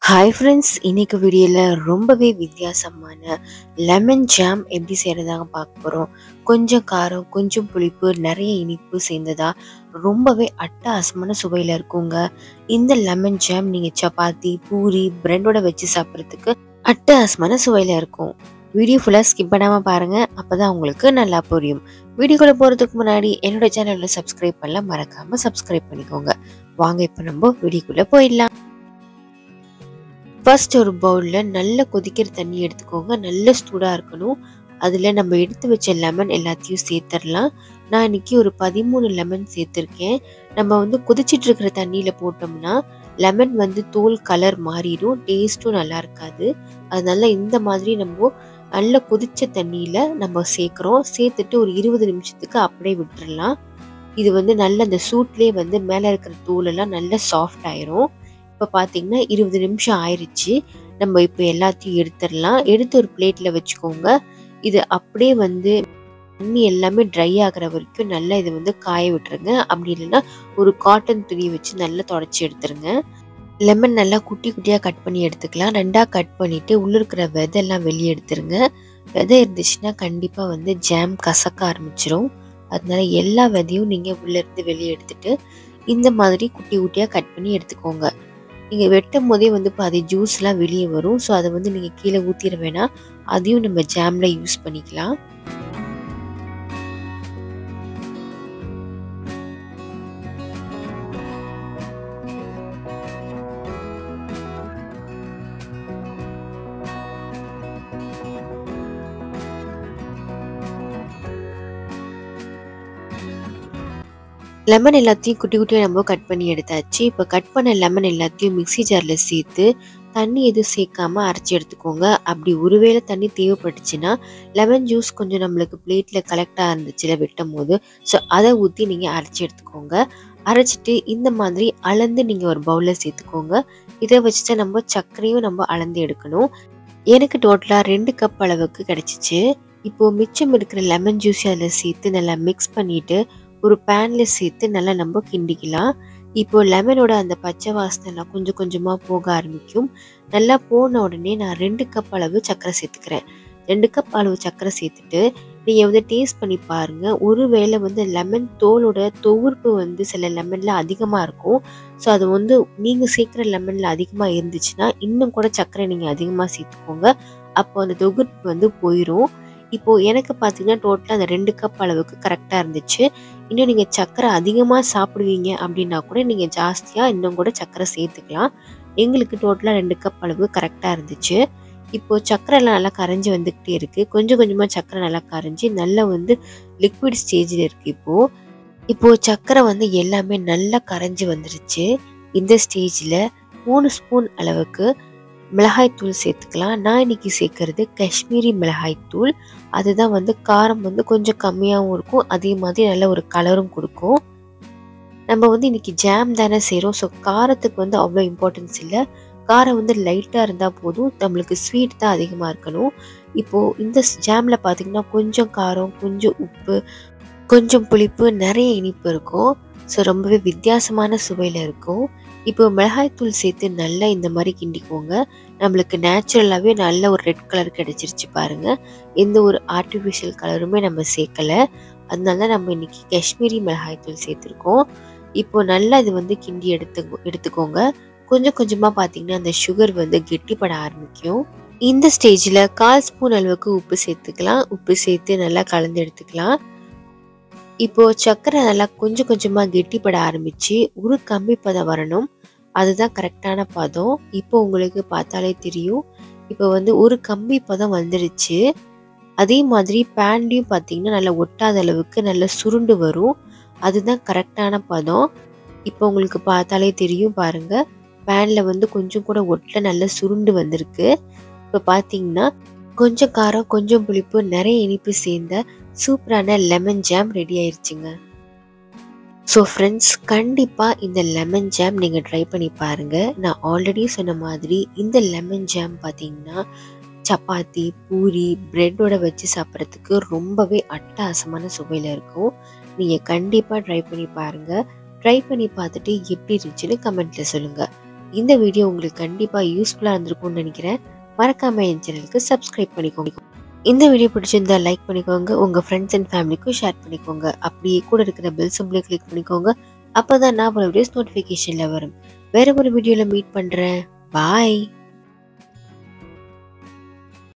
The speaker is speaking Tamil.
ஹாய் ஃப்ரெண்ட்ஸ், இன்னைக்கு வீடியோவில் ரொம்பவே வித்தியாசமான லெமன் ஜாம் எப்படி செய்கிறதாங்க பார்க்க போகிறோம். கொஞ்சம் காரம், கொஞ்சம் புளிப்பு, நிறைய இனிப்பு சேர்ந்ததா ரொம்பவே அட்டகாசமான சுவையில் இருக்குங்க. இந்த லெமன் ஜாம் நீங்கள் சப்பாத்தி, பூரி, பிரெட்டோட வச்சு சாப்பிட்றதுக்கு அட்டகாசமான சுவையில் இருக்கும். வீடியோ ஃபுல்லாக ஸ்கிப் பண்ணாமல் பாருங்கள், அப்போ தான் உங்களுக்கு நல்லா புரியும். வீடியோக்குள்ளே போகிறதுக்கு முன்னாடி என்னோட சேனலில் சப்ஸ்கிரைப் பண்ணல, மறக்காமல் சப்ஸ்கிரைப் பண்ணிக்கோங்க. வாங்க இப்போ நம்ம வீடியோக்குள்ளே போயிடலாம். ஃபர்ஸ்ட் ஒரு பவுலில் நல்ல கொதிக்கிற தண்ணி எடுத்துக்கோங்க. நல்ல சூடாக இருக்கணும். அதில் நம்ம எடுத்து வச்ச லெமன் எல்லாத்தையும் சேர்த்துடலாம். நான் இன்னைக்கு ஒரு 13 லெமன் சேர்த்துருக்கேன். நம்ம கொதிச்சிட்டு இருக்கிற தண்ணியில் போட்டோம்னா லெமன் தோல் கலர் மாறிடும், டேஸ்ட்டும் நல்லா இருக்காது. அதனால இந்த மாதிரி நம்ம நல்ல கொதிச்ச தண்ணியில் நம்ம சேர்க்குறோம். சேர்த்துட்டு ஒரு 20 நிமிஷத்துக்கு அப்படியே விட்டுடலாம். இது நல்ல அந்த சூட்லேயே மேலே இருக்கிற தோலெல்லாம் நல்லா சாஃப்ட் ஆயிரும். இப்போ பார்த்தீங்கன்னா 20 நிமிஷம் ஆயிடுச்சு. நம்ம இப்போ எல்லாத்தையும் எடுத்துடலாம். எடுத்து ஒரு பிளேட்டில் வச்சுக்கோங்க. இது அப்படியே தண்ணி எல்லாமே ட்ரை ஆகிற வரைக்கும் நல்லா இதை காய விட்டுருங்க. அப்படி இல்லைன்னா ஒரு காட்டன் துணி வச்சு நல்லா தொடச்சி எடுத்துருங்க. லெமன் நல்லா குட்டி குட்டியாக கட் பண்ணி எடுத்துக்கலாம். ரெண்டாக கட் பண்ணிவிட்டு உள்ளே இருக்கிற விதையெல்லாம் வெளியே எடுத்துருங்க. விதை இருந்துச்சுன்னா கண்டிப்பாக ஜாம் கசக்க ஆரம்பிச்சிரும். அதனால எல்லா விதையும் நீங்கள் உள்ளேருந்து வெளியே எடுத்துட்டு இந்த மாதிரி குட்டி குட்டியாக கட் பண்ணி எடுத்துக்கோங்க. நீங்கள் வெட்டும் போதே பாதி ஜூஸ்லாம் வெளியே வரும். ஸோ அதை நீங்கள் கீழே ஊற்றிட வேணாம். அதையும் நம்ம ஜாமில் யூஸ் பண்ணிக்கலாம். லெமன் எல்லாத்தையும் குட்டி குட்டியாக நம்ம கட் பண்ணி எடுத்தாச்சு. இப்போ கட் பண்ண லெமன் எல்லாத்தையும் மிக்ஸி ஜாரில் சேர்த்து தண்ணி எதுவும் சேர்க்காம அரைச்சி எடுத்துக்கோங்க. அப்படி ஒருவேளை தண்ணி தேவைப்பட்டுச்சுன்னா லெமன் ஜூஸ் கொஞ்சம் நம்மளுக்கு பிளேட்டில் கலெக்டாக இருந்துச்சுல வெட்டும் போது, ஸோ அதை ஊற்றி நீங்கள் அரைச்சி எடுத்துக்கோங்க. அரைச்சிட்டு இந்த மாதிரி அளந்து நீங்கள் ஒரு பவுலில் சேர்த்துக்கோங்க. இதை வச்சுட்டு நம்ம சர்க்கரையும் நம்ம அளந்து எடுக்கணும். எனக்கு டோட்டலாக 2 கப் அளவுக்கு கிடச்சிச்சு. இப்போது மிச்சம் இருக்கிற லெமன் ஜூஸ் அதில் சேர்த்து நல்லா மிக்ஸ் பண்ணிவிட்டு ஒரு பேன்ல சேர்த்து நல்லா நம்ம கிண்டிக்கலாம். இப்போ லெமனோட அந்த பச்சை வாசனைலாம் கொஞ்சம் கொஞ்சமா போக ஆரம்பிக்கும். நல்லா போன உடனே நான் 2 கப் அளவு சர்க்கரை சேர்த்துக்கிறேன். 2 கப் அளவு சர்க்கரை சேர்த்துட்டு நீங்க டேஸ்ட் பண்ணி பாருங்க. ஒருவேளை லெமன் தோலோட தொகுப்பு சில லெமன்ல அதிகமா இருக்கும். ஸோ அது நீங்க சேர்க்குற லெமன்ல அதிகமா இருந்துச்சுன்னா இன்னும் கூட சர்க்கரை நீங்க அதிகமா சேர்த்துக்கோங்க. அப்போ அந்த தொகுப்பு போயிடும். இப்போ எனக்கு பார்த்தீங்கன்னா டோட்டலாக அந்த 2 கப் அளவுக்கு கரெக்டாக இருந்துச்சு. இன்னும் நீங்கள் சர்க்கரை அதிகமாக சாப்பிடுவீங்க அப்படின்னா கூட நீங்கள் ஜாஸ்தியாக இன்னும் கூட சர்க்கரை சேர்த்துக்கலாம். எங்களுக்கு டோட்டலாக 2 கப் அளவு கரெக்டாக இருந்துச்சு. இப்போது சர்க்கரைலாம் நல்லா கரைஞ்சி வந்துக்கிட்டே இருக்குது. கொஞ்சம் கொஞ்சமாக சர்க்கரை நல்லா கரைஞ்சி நல்லா லிக்விட் ஸ்டேஜில் இருக்குது. இப்போது சர்க்கரை எல்லாமே நல்லா கரைஞ்சி வந்துருச்சு. இந்த ஸ்டேஜில் 3 ஸ்பூன் அளவுக்கு மிளகாய்த்தூள் சேர்த்துக்கலாம். நான் இன்னைக்கு சேர்க்கறது காஷ்மீரி மிளகாய்த்தூள். அதுதான் காரம் கொஞ்சம் கம்மியாகவும் இருக்கும், அதே மாதிரி நல்ல ஒரு கலரும் கொடுக்கும். நம்ம இன்னைக்கு ஜாம் தானே செய்கிறோம். ஸோ காரத்துக்கு அவ்வளோ இம்பார்ட்டன்ஸ் இல்லை. காரம் லைட்டாக இருந்தால் போதும். நம்மளுக்கு ஸ்வீட் தான் அதிகமாக இருக்கணும். இப்போது இந்த ஜாமில் பார்த்திங்கன்னா கொஞ்சம் காரம், கொஞ்சம் உப்பு, கொஞ்சம் புளிப்பு, நிறைய இனிப்பு இருக்கும். ஸோ ரொம்பவே வித்தியாசமான சுவையில் இருக்கும். இப்போ மிளகாய்த்தூள் சேர்த்து நல்லா இந்த மாதிரி கிண்டிக்கோங்க. நம்மளுக்கு நேச்சுரலாகவே நல்ல ஒரு ரெட் கலர் கிடைச்சிருச்சு பாருங்கள். எந்த ஒரு ஆர்டிஃபிஷியல் கலருமே நம்ம சேர்க்கலை. அதனால தான் நம்ம இன்னைக்கு காஷ்மீரி மிளகாய்த்தூள் சேர்த்துருக்கோம். இப்போ நல்லா இது கிண்டி எடுத்துக்கோங்க. கொஞ்சம் கொஞ்சமாக பார்த்தீங்கன்னா அந்த சுகர் கெட்டிப்பட ஆரம்பிக்கும். இந்த ஸ்டேஜில் 1/4 ஸ்பூன் அளவுக்கு உப்பு சேர்த்துக்கலாம். உப்பு சேர்த்து நல்லா கலந்து எடுத்துக்கலாம். இப்போ சர்க்கரை நல்லா கொஞ்சம் கொஞ்சமா கெட்டிப்பட ஆரம்பிச்சு ஒரு கம்பி பதம் வரணும். அதுதான் கரெக்டான பதம். இப்போ உங்களுக்கு பார்த்தாலே தெரியும். இப்போ ஒரு கம்பி பதம் வந்துருச்சு. அதே மாதிரி பேன்லையும் பார்த்தீங்கன்னா நல்லா ஒட்டாத அளவுக்கு நல்லா சுருண்டு வரும். அதுதான் கரெக்டான பதம். இப்போ உங்களுக்கு பார்த்தாலே தெரியும் பாருங்க. பேன்ல கொஞ்சம் கூட ஒட்டல, நல்லா சுருண்டு வந்திருக்கு. இப்போ பார்த்தீங்கன்னா கொஞ்சம் காரம், கொஞ்சம் புளிப்பு, நிறைய இனிப்பு சேர்ந்த சூப்பரான லெமன் ஜாம் ரெடி ஆயிடுச்சுங்க. ஸோ ஃப்ரெண்ட்ஸ், கண்டிப்பாக இந்த லெமன் ஜாம் நீங்கள் ட்ரை பண்ணி பாருங்கள். நான் ஆல்ரெடி சொன்ன மாதிரி இந்த லெமன் ஜாம் பார்த்தீங்கன்னா சப்பாத்தி, பூரி, பிரெட்டோட வச்சு சாப்பிட்றதுக்கு ரொம்பவே அட்டகாசமான சுவையில் இருக்கும். நீங்கள் கண்டிப்பாக ட்ரை பண்ணி பாருங்கள். ட்ரை பண்ணி பார்த்துட்டு எப்படி இருந்துச்சுன்னு கமெண்ட்டில் சொல்லுங்கள். இந்த வீடியோ உங்களுக்கு கண்டிப்பா யூஸ்ஃபுல்லா இருந்திருக்கும்னு நினைக்கிறேன். மறக்காம என் சேனலுக்கு சப்ஸ்கிரைப் பண்ணிக்கோங்க. இந்த வீடியோ பிடிச்சிருந்தா லைக் பண்ணிக்கோங்க. உங்க ஃப்ரெண்ட்ஸ் அண்ட் ஃபேமிலிக்கும் ஷேர் பண்ணிக்கோங்க. அப்படியே கூட இருக்கிற பெல் சிம்பிளை கிளிக் பண்ணிக்கோங்க. அப்பதான் நான் ஒரு வீடியோஸ் நோட்டிஃபிகேஷன்ல வரும். வேற ஒரு வீடியோல மீட் பண்றேன். பாய்.